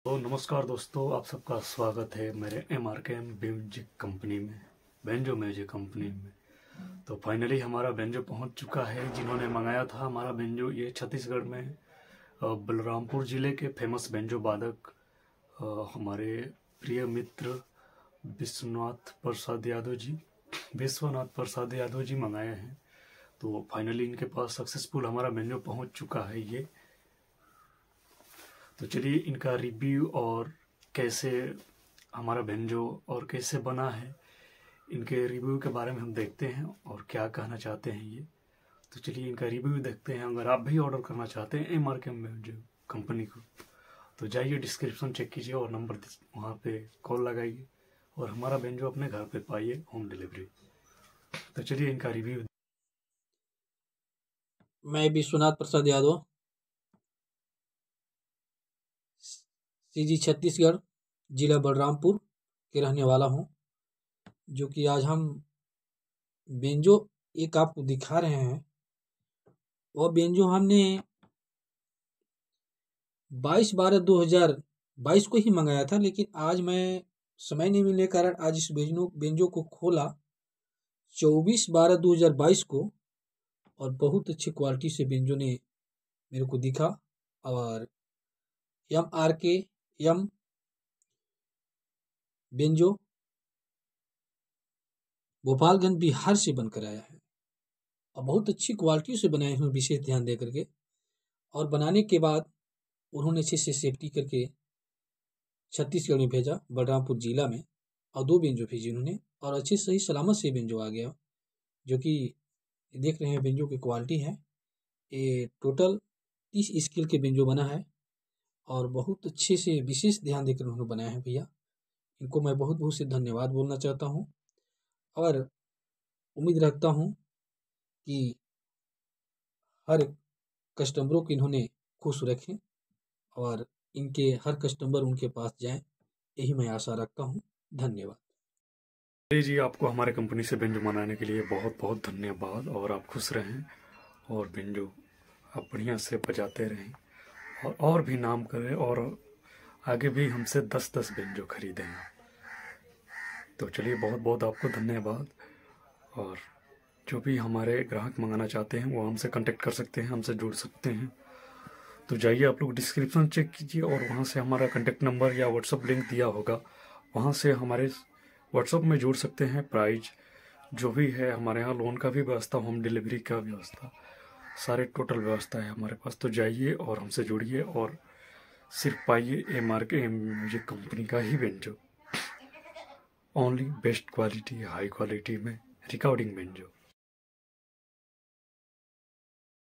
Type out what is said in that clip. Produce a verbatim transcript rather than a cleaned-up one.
तो नमस्कार दोस्तों, आप सबका स्वागत है मेरे M R K music company में, बेंजो म्यूजिक कंपनी में। तो फाइनली हमारा बेंजो पहुंच चुका है। जिन्होंने मंगाया था हमारा बेंजो, ये छत्तीसगढ़ में अ, बलरामपुर ज़िले के फेमस बेंजो वादक अ, हमारे प्रिय मित्र विश्वनाथ प्रसाद यादव जी विश्वनाथ प्रसाद यादव जी मंगाए हैं। तो फाइनली इनके पास सक्सेसफुल हमारा बेंजो पहुंच चुका है ये। तो चलिए इनका रिव्यू और कैसे हमारा बेंजो और कैसे बना है, इनके रिव्यू के बारे में हम देखते हैं और क्या कहना चाहते हैं ये। तो चलिए इनका रिव्यू देखते हैं। अगर आप भी ऑर्डर करना चाहते हैं M R K banjo company को, तो जाइए डिस्क्रिप्शन चेक कीजिए और नंबर वहाँ पे कॉल लगाइए और हमारा बेंजो अपने घर पे पाइए होम डिलीवरी। तो चलिए इनका रिव्यू। मैं विश्वनाथ प्रसाद यादव, सीजी छत्तीसगढ़, जिला बलरामपुर के रहने वाला हूं। जो कि आज हम बेंजो एक आपको दिखा रहे हैं, वह बेंजो हमने बाईस बारह दो हजार बाईस को ही मंगाया था, लेकिन आज मैं समय नहीं मिलने के कारण आज इस बेंजो बेंजो को खोला चौबीस बारह दो हजार बाईस को, और बहुत अच्छी क्वालिटी से बेंजो ने मेरे को दिखा। और M R K M banjo Bhopalganj Bihar से बनकर आया है और बहुत अच्छी क्वालिटी से बनाए हैं, विशेष ध्यान दे करके। और बनाने के बाद उन्होंने अच्छे से सेफ्टी करके छत्तीसगढ़ में भेजा, बलरामपुर जिला में, और दो बेंजो भेजी उन्होंने, और अच्छे सही सलामत से बेंजो आ गया। जो कि देख रहे हैं बेंजो की क्वालिटी है। ये टोटल तीस स्केल के बेंजो बना है और बहुत अच्छे से विशेष ध्यान देकर उन्होंने बनाया है भैया। इनको मैं बहुत बहुत से धन्यवाद बोलना चाहता हूँ और उम्मीद रखता हूँ कि हर कस्टमरों को इन्होंने खुश रखें और इनके हर कस्टमर उनके पास जाएं, यही मैं आशा रखता हूँ। धन्यवाद। जी जी, आपको हमारे कंपनी से बेंजो बनाने के लिए बहुत बहुत धन्यवाद और आप खुश रहें और बेंजो आप बढ़िया से बजाते रहें और और भी नाम करें और आगे भी हमसे दस दस बेंजो खरीदें आप। तो चलिए बहुत बहुत आपको धन्यवाद। और जो भी हमारे ग्राहक मंगाना चाहते हैं वो हमसे कांटेक्ट कर सकते हैं, हमसे जुड़ सकते हैं। तो जाइए आप लोग डिस्क्रिप्शन चेक कीजिए और वहाँ से हमारा कांटेक्ट नंबर या व्हाट्सअप लिंक दिया होगा, वहाँ से हमारे व्हाट्सअप में जुड़ सकते हैं। प्राइस जो भी है, हमारे यहाँ लोन का भी व्यवस्था, होम डिलीवरी का व्यवस्था, सारे टोटल व्यवस्था है हमारे पास। तो जाइए और हमसे जुड़िए और सिर्फ पाइए M R K music company का ही banjo, only best quality, high quality में रिकॉर्डिंग बेंजो।